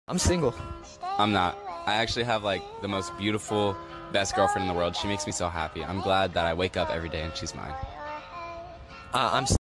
I'm single. I'm not. I actually have like the most beautiful, best girlfriend in the world. She makes me so happy. I'm glad that I wake up every day and she's mine. I'm